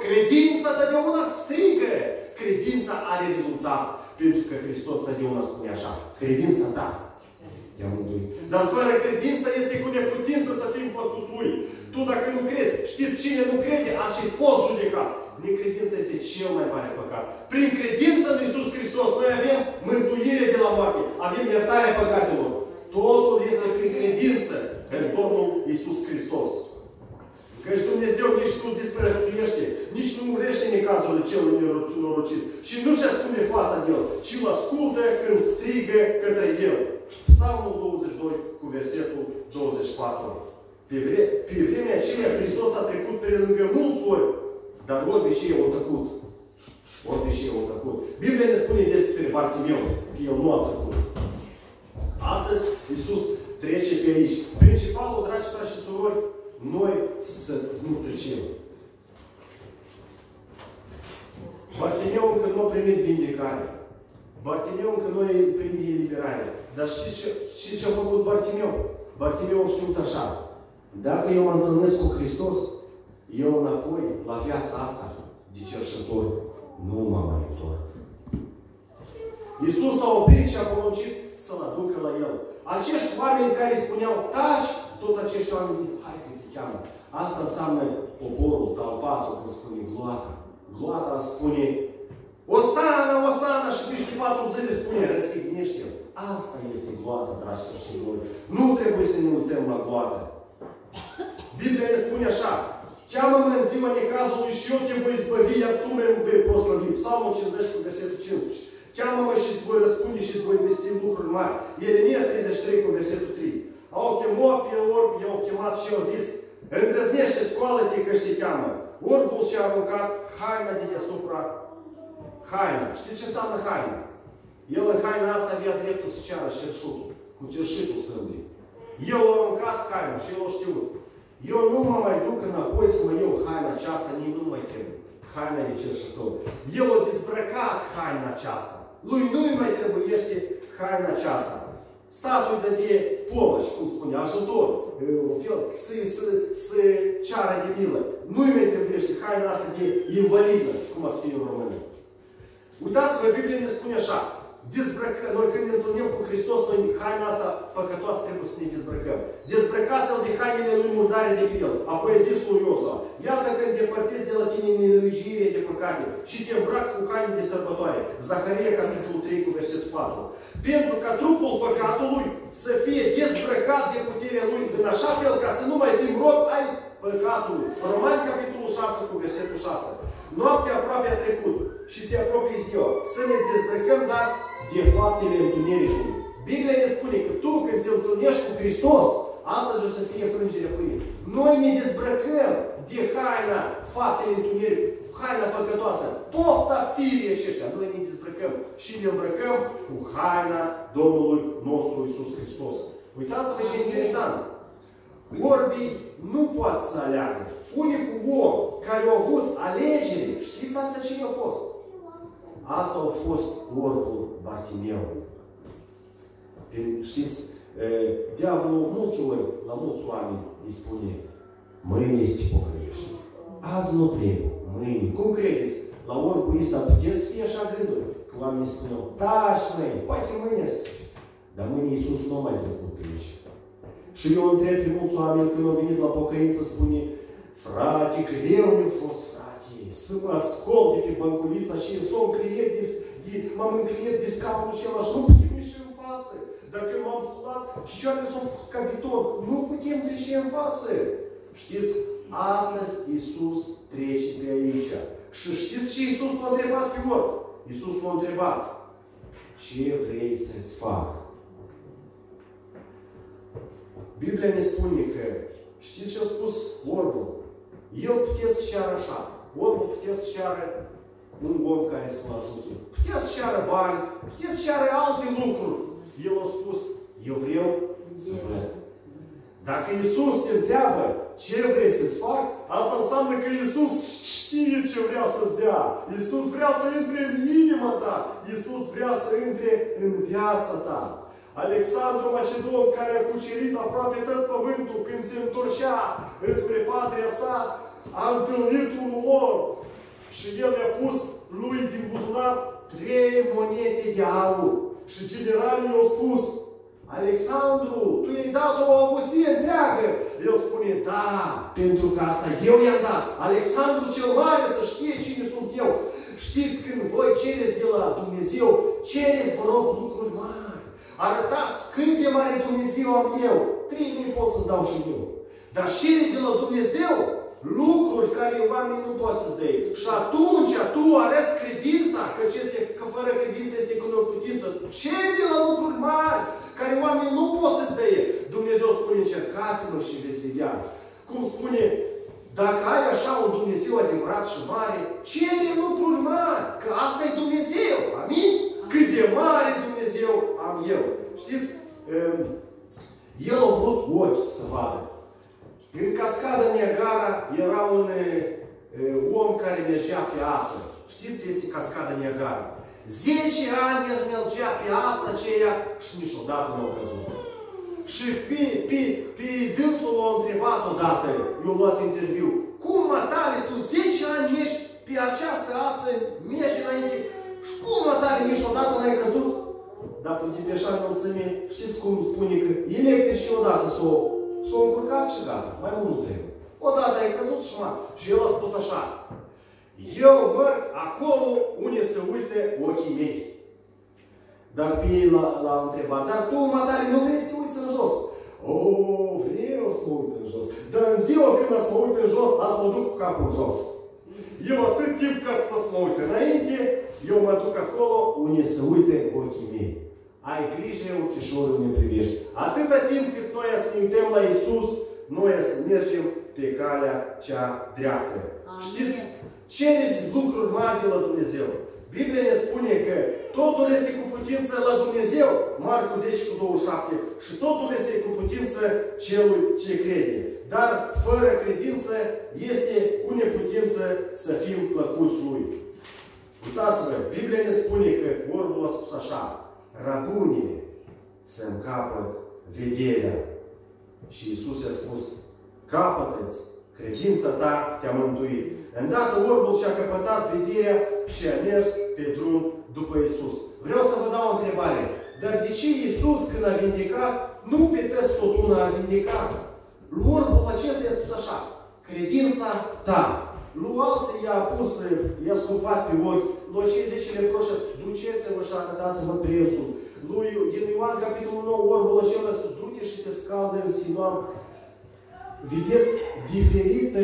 credința totdeauna strigă. Credința are rezultat. Pentru că Hristos totdeauna spune așa. Credința ta te-a mântuit. Dar fără credință este cu neputință să fim păcus Lui. Tu dacă nu crezi, știți cine nu crede? Ați și fost judecat. Necredința este cel mai mare păcat. Prin credință în Iisus Hristos noi avem mântuire de la moarte. Avem iertarea păcatelor. Totul este prin credință în Domnul Iisus Hristos. Căci Dumnezeu nici nu disprețuiește, nici nu urește necazurile celui norocit. Și nu-și ascunde fața de el, ci îl ascultă când strigă către el. Psalmul 22 cu versetul 24. Pe vremea aceea Hristos a trecut pe lângă mulți ori, dar orbi și ei au tăcut. Orbi și ei au tăcut. Biblia ne spune despre Bartimeu că el nu a tăcut. Astăzi Iisus trece pe aici. Principalul, dragi frați și surori, noi să nu trecem. Bartimeu încă nu a primit vindecare. Bartimeu încă nu a primit eliberare. Dar știți ce a făcut Bartimeu? Bartimeu a știut așa. Dacă eu mă întâlnesc cu Hristos, eu înapoi, la viața asta de cerșător, nu mă mai întorc. Iisus a oprit și a poruncit să-l aducă la el. Acești oameni care spuneau, taci, tot acești oameni, hai că te cheamă. Asta înseamnă poporul, talpasul, cum spune gloata. Gloata spune, Osana, Osana, și peste 4 zile spune, răstignește-l. Asta este gloata, dragi frați și surori. Nu trebuie să ne uităm la gloată. Biblia ne spune așa, cheamă-mă în ziua necazului și eu te voi izbăvi, iar tu mă vei proslăvi. Psalmul 50 cu versetul 15. Cheamă-mă și îți voi răspunde și îți voi vesti lucruri mari. Ieremia 33 cu versetul 3. Au chemat pe orb, i-au chemat și au zis, îndrăznește, scoală-te că te cheamă. Orbul și-a aruncat haina de deasupra. Haina. Știți ce înseamnă haina? El în haina asta avea dreptul să ceară cerșutul. Cu cerșitul săului. El a aruncat haina și el a știut. Eu nu mă mai duc înapoi să mă iau haina aceasta, nici nu mai trebuie. Haina de cerșător. El a dezbrăcat haina aceasta. Lui nu-i mai trebuiește haina aceasta. Statul de pomăș, cum spune, ajutor, să ceară de milă. Nu-i mai trebuiește haina asta de invalidnost, cum a să fie în România. Uitați-vă, Biblia ne spune așa. Noi când ne întâlnim cu Hristos, noi haina asta păcătoasă trebuie să ne dezbrăcăm. Dezbrăcați-l de hainele lui murdare de pe el. Apoi a zis lui Iosua, iată că îndepărtezi de la tine nelegiuire de păcate și te îmbrac cu haine de sărbătoare. Zaharia, capitolul 3, cu versetul 4. Pentru ca trupul păcatului să fie dezbrăcat de puterea lui în așa fel ca să nu mai fim rob ai păcatului. Romani, capitolul 6, cu versetul 6. Noaptea aproape a trecut și se apropie ziua. Să ne dezbrăcăm, dar de faptele întunericului. Biblia ne spune că tu, când te întâlnești cu Hristos, astăzi o să fie frângerea pâinii. Noi ne dezbrăcăm de haina faptele întunericului, haina păcătoasă, pofta firii aceștia. Noi ne dezbrăcăm și ne îmbrăcăm cu haina Domnului nostru Iisus Hristos. Uitați-vă ce interesant. Orbii nu pot să aleagă. Unicul om care a avut alegere, știți asta cine a fost? Asta a fost orbul Bartimeu. Știți, diavolul multe ori, la mulți oameni, îi spune, mâine este pocăiești. Azi nu trebuie, mâine. Cum credeți? La orbul ăsta puteți să fie așa gânduri? Că oamenii spuneau, taci mâine, poate mâine strici. Dar mâine Iisus nu a mai trecut pe aici. Și eu întreb pe mulți oameni când au venit la pocăință, spune, frate, greu mi-a fost, frate, să mă ascult de pe bănculița și m-am încliet de scaunul și ăla și nu putem ieși în față. Dar când m-am sculat, picioarele s-au făcut ca beton, nu putem trece în față. Știți, astăzi Iisus trece pe aici. Și știți ce Iisus l-a întrebat pe orb? Iisus l-a întrebat, ce vrei să-ți fac? Biblia ne spune că, știți ce a spus orbul? El putea să ceară așa. Orbul putea să ceară un om care să-l ajute. Putea să ceară bani, putea să ceară alte lucruri. El a spus, eu vreau să văd. Dacă Iisus te întreabă ce vrei să-ți fac, asta înseamnă că Iisus știe ce vrea să-ți dea. Iisus vrea să intre în inima ta. Iisus vrea să intre în viața ta. Alexandru Macedon, care a cucerit aproape tot pământul, când se întorcea înspre patria sa, a întâlnit un orb Și el i-a pus lui din buzunar 3 monede de aur. Și generalii i-au spus, Alexandru, tu i-ai dat o avuție întreagă. El spune, da, pentru că asta eu i-am dat. Alexandru cel Mare să știe cine sunt eu. Știți, când voi cereți de la Dumnezeu, cereți, vă rog, lucruri mari. Arătați cât de mare Dumnezeu am eu. 3 lei pot să-ți dau și eu. Dar cere de la Dumnezeu lucruri care oamenii nu pot să-ți dea. Și atunci tu arăți credința, că fără credință este cu neputință. Cere de la lucruri mari care oamenii nu pot să-ți dea. Dumnezeu spune, încercați-mă și veți vedea. Cum spune, dacă ai așa un Dumnezeu adevărat și mare, cere lucruri mari, că asta e Dumnezeu. Amin? Cât de mare Dumnezeu am eu. Știți, el a vrut ochi să vadă. În cascada Niagara era un om care mergea pe ață. Știți, este cascada Niagara. 10 ani el mergea pe ața aceea și niciodată nu a căzut. Și pe dânsul l-a întrebat odată, i-a luat interviu, cum, matale, tu 10 ani mergi pe această ață, mergi înainte, și cum, matale, niciodată n-ai căzut? Dar pe depeșa înălțime, știți cum spune că electrici odată s-au încurcat și gata, mai mult nu trebuie. Odată ai căzut și și el a spus așa, eu merg acolo unde se uite ochii mei. Dar pe ei l-a întrebat, dar tu, matale, nu vrei să te uiți în jos? O, vreau să mă uit în jos. Dar în ziua când să mă uit în jos, azi mă duc cu capul în jos. Eu atât timp ca să mă uit înainte, eu mă duc acolo unde se uite ochii mei. Ai grijă, ochișorul, ne privești. Atâta timp cât noi să ne uităm la Iisus, noi să mergem pe calea cea dreaptă. Amin. Știți? Cereți lucruri mari de la Dumnezeu. Biblia ne spune că totul este cu putință la Dumnezeu, Marcu 10:27, și totul este cu putință celui ce crede. Dar fără credință este cu neputință să fim plăcuți Lui. Uitați-vă, Biblia ne spune că orbul a spus așa, Rabune, să-mi capăt vederea. Și Iisus i-a spus, capătă-ți, credința ta te-a mântuit. Îndată orbul și-a căpătat vederea și a mers pe drum după Iisus. Vreau să vă dau o întrebare. Dar de ce Iisus, când a vindecat, nu pe tăți tot una a vindecat? Lui orbul acesta i-a spus așa, credința ta. Lui alții i-a scumpat pe ochi. Lui cei 10 leproși a spus, duceți-vă și arătați-vă presul. Din Ioan capitolul 9, orbul acela a spus, du-te și te scaldă în Siloam. Vedeți, diferită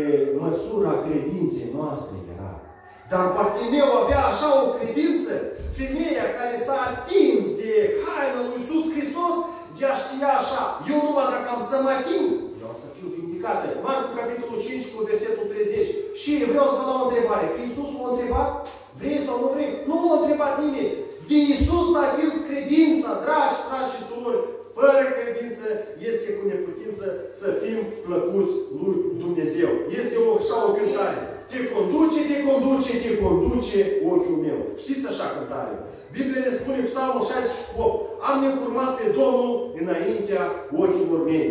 măsura credinței noastre era. Dar Bartimeu avea așa o credință. Femeia care s-a atins de haina lui Iisus Hristos, ea știa așa, eu numai dacă am să mă ating, eu o să fiu vindicată. Marcu capitolul 5 cu versetul 30. Și vreau să vă dau o întrebare. Că Iisus m-a întrebat, vrei sau nu vrei? Nu m-a întrebat nimeni. De Iisus s-a atins credința, dragi frați și surori. Fără credință este cu neputință să fim plăcuți lui Dumnezeu. Este așa o cântare. Te conduce, te conduce, te conduce ochiul meu. Știți așa cântare? Biblia ne spune Psalmul 68. Am necurmat pe Domnul înaintea ochilor mei.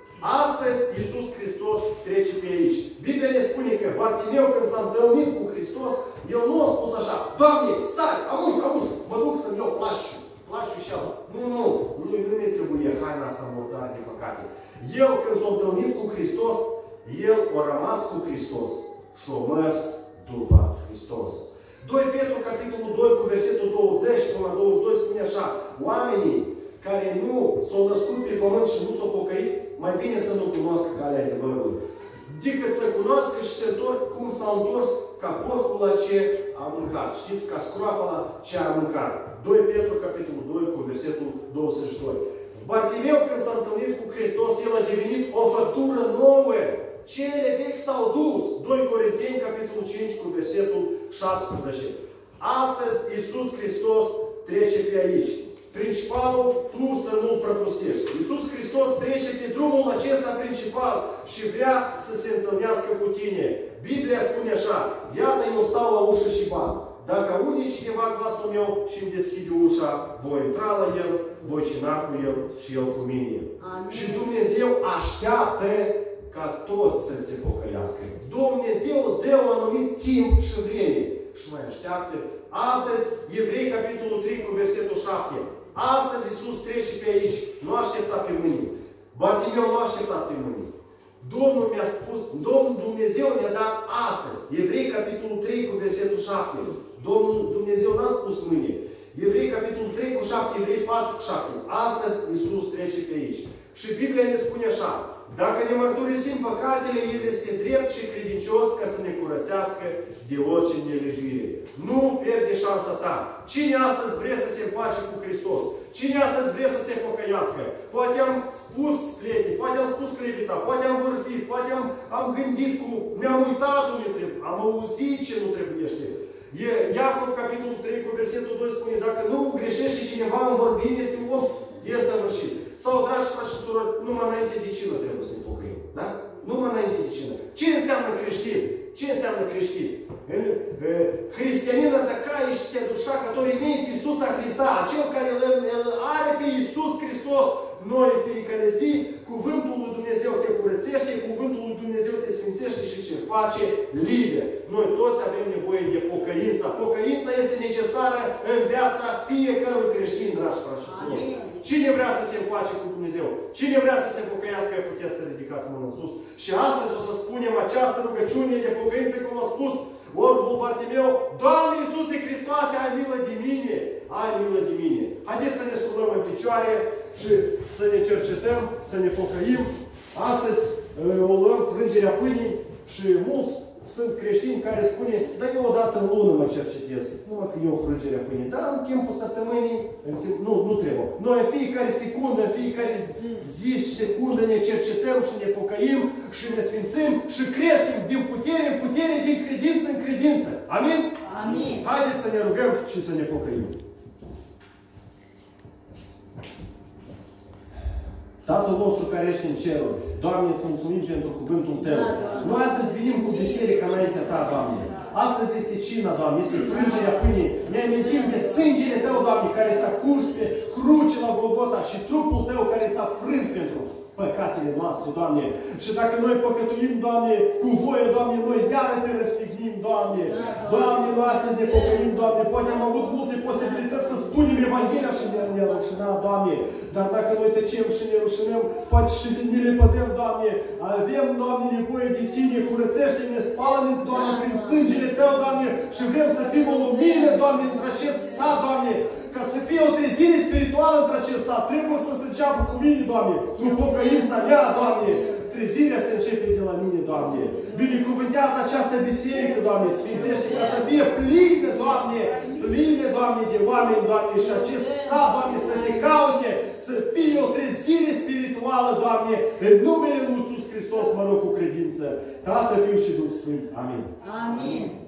Astăzi Iisus Hristos trece pe aici. Biblia ne spune că Bartimeu, când s-a întâlnit cu Hristos, el nu a spus așa, Doamne, stai, amuș, mă duc să-mi iau plașul. Plașul și ala. Nu, lui nu ne trebuie haina asta mortară de păcate. El, când s-a întâlnit cu Hristos, el a rămas cu Hristos și a mers după Hristos. 2 Petru, capitolul 2, cu versetul 20 până la 22, spune așa, oamenii care nu s-au născut pe pământ și nu s-au pocăit, mai bine să nu cunoască calea adevărului, decât să cunoască și se întorc cum s-au întors ca porcul la ce a mâncat. Știți, ca scroafa la ce a mâncat. 2 Petru, capitolul 2, cu versetul 22. Bartimeu, când s-a întâlnit cu Hristos, el a devenit o făptură nouă. Cele vechi s-au dus. 2 Corinteni, capitolul 5, cu versetul 17. Astăzi, Iisus Hristos trece pe aici. Principalul, tu să nu-l prăpustești. Iisus Hristos trece pe drumul acesta principal și vrea să se întâlnească cu tine. Biblia spune așa, iată, eu stau la ușă și bat. Dacă aude cineva glasul meu și îmi deschide ușa, voi intra la el, voi cina cu el și el cu mine. Amin. Și Dumnezeu așteaptă ca toți să se pocăiască. Dumnezeu dă un anumit timp și vreme și mai așteaptă. Astăzi, Evrei, capitolul 3, cu versetul 7. Astăzi Iisus trece pe aici. Nu aștepta pe mâine. Bartimeu nu aștepta pe mâine. Domnul mi-a spus, Domnul Dumnezeu ne-a dat astăzi. Evrei, capitolul 3, cu versetul 7. Domnul Dumnezeu n-a spus mâine. Evrei, capitolul 3, cu 7, Evrei 4, cu 7. Astăzi Iisus trece pe aici. Și Biblia ne spune așa: dacă ne mărturisim păcatele, El este drept și credincios ca să ne curățească de orice nelegire. Nu pierde șansa ta. Cine astăzi vrea să se împace cu Hristos? Cine astăzi vrea să se pocăiască? Poate am spus splete, poate am spus clevita, poate am vârfit, poate am gândit cu... Mi-am uitat unde trebuie, am auzit ce nu trebuiește. Iacov, capitolul 3, cu versetul 2 spune: dacă nu greșește cineva în vorbire, este un om desăvârșit. Sau, dragi frați și surori, numai înainte de cină trebuie să ne pocăim. Da? Numai înainte de cină. Ce înseamnă creștin? Ce înseamnă creștin? Христианина такая ищущая душа, которая имеет Иисуса Христа. Acel care îl are pe Iisus Hristos, noi în fiecare zi, cuvântul lui Dumnezeu te curățește, cuvântul lui Dumnezeu te sfințește și ce face liber. Noi toți avem nevoie de pocăință. Pocăința este necesară în viața fiecărui creștin, dragi frați și surori. Cine vrea să se împace cu Dumnezeu? Cine vrea să se pocăiască, puteți să ridicați mâna în sus. Și astăzi o să spunem această rugăciune de pocăință, cum a spus orbul Bartimeu: Doamne Iisuse Hristoase, ai milă de mine! Ai milă de mine! Haideți să ne scurlăm în picioare și să ne cercetăm, să ne pocăim. Astăzi o luăm frângerea pâinii și mulți sunt creștini care spune: dar eu odată în lună mă cercetez. Numai că eu frângerea pâinii. Dar în timpul săptămânii, nu trebuie. Noi în fiecare secundă, în fiecare zi și secundă ne cercetăm și ne pocăim și ne sfințim și creștem din putere în putere, din credință în credință. Amin? Amin. Haideți să ne rugăm și să ne pocăim. Tatăl nostru care ești în ceruri, Doamne, îți mulțumim pentru cuvântul Tău. Noi astăzi venim cu biserica înaintea Ta, Doamne. Astăzi este cina, Doamne, este frângerea pâinii. Ne amintim de sângele Tău, Doamne, care s-a curs pe cruce la Golgota și trupul Tău care s-a frânt pentru păcatele noastre, Doamne. Și dacă noi păcătuim, Doamne, cu voie, Doamne, noi iară Te răstignim, Doamne. Doamne, noi astăzi ne pocăim, Doamne. Poate am avut multe posibilități să spunem Evanghelia și ne rușina, Doamne. Dar dacă noi tăcem și ne rușinăm, poate și ne lepădăm, Doamne. Avem, Doamne, nevoie de Tine. Curățește-ne, spală-ne, Doamne, prin sângele Tău, Doamne. Și vrem să fim o lumină, Doamne, într-acest sat, Doamne. Ca să fie o trezire spirituală într-acest sat, trebuie să se înceapă cu mine, Doamne, cu pocăința mea, Doamne. Trezirea se începe de la mine, Doamne. Binecuvântează această biserică, Doamne, sfințește ca să fie plină, Doamne, plină, Doamne, de oameni, Doamne, și acest sat, Doamne, să Te caute, să fie o trezire spirituală, Doamne, în numele Lui Iisus Hristos, mă rog, cu credință. Tată, Fiu și Duh Sfânt. Amin. Amin.